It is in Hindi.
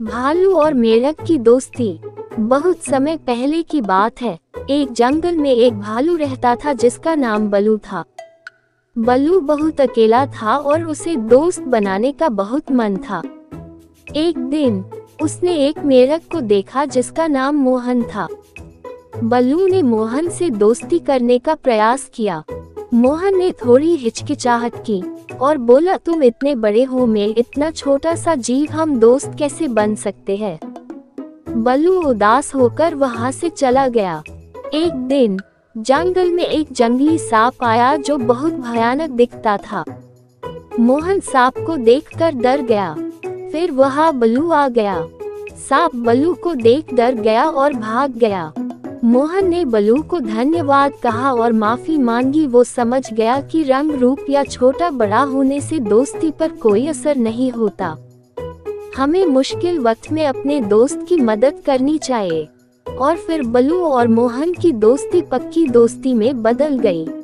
भालू और मेंढक की दोस्ती। बहुत समय पहले की बात है। एक जंगल में एक भालू रहता था जिसका नाम बल्लू था। बल्लू बहुत अकेला था और उसे दोस्त बनाने का बहुत मन था। एक दिन उसने एक मेंढक को देखा जिसका नाम मोहन था। बल्लू ने मोहन से दोस्ती करने का प्रयास किया। मोहन ने थोड़ी हिचकिचाहट की और बोला, तुम इतने बड़े हो, मैं इतना छोटा सा जीव, हम दोस्त कैसे बन सकते हैं। बल्लू उदास होकर वहां से चला गया। एक दिन जंगल में एक जंगली सांप आया जो बहुत भयानक दिखता था। मोहन सांप को देखकर डर गया। फिर वहां बल्लू आ गया। सांप बल्लू को देख डर गया और भाग गया। मोहन ने बल्लू को धन्यवाद कहा और माफी मांगी। वो समझ गया कि रंग रूप या छोटा बड़ा होने से दोस्ती पर कोई असर नहीं होता। हमें मुश्किल वक्त में अपने दोस्त की मदद करनी चाहिए। और फिर बल्लू और मोहन की दोस्ती पक्की दोस्ती में बदल गई।